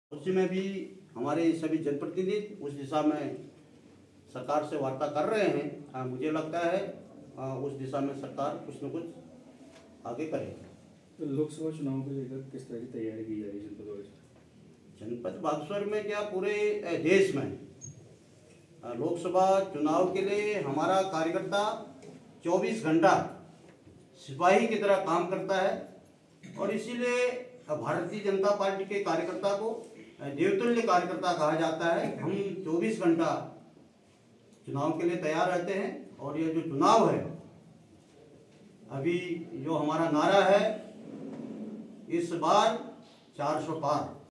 उसमें भी हमारे सभी जनप्रतिनिधि उस दिशा में सरकार से वार्ता कर रहे हैं। मुझे लगता है उस दिशा में सरकार कुछ न कुछ आगे करेगी। तो लोकसभा चुनाव को लेकर किस तरह की तैयारी की जा रही है जनपद बागेश्वर में क्या पूरे देश में लोकसभा चुनाव के लिए हमारा कार्यकर्ता 24 घंटा सिपाही की तरह काम करता है और इसीलिए भारतीय जनता पार्टी के कार्यकर्ता को देवतुल्य कार्यकर्ता कहा जाता है। हम 24 घंटा चुनाव के लिए तैयार रहते हैं और ये जो चुनाव है अभी जो हमारा नारा है इस बार 400 पार।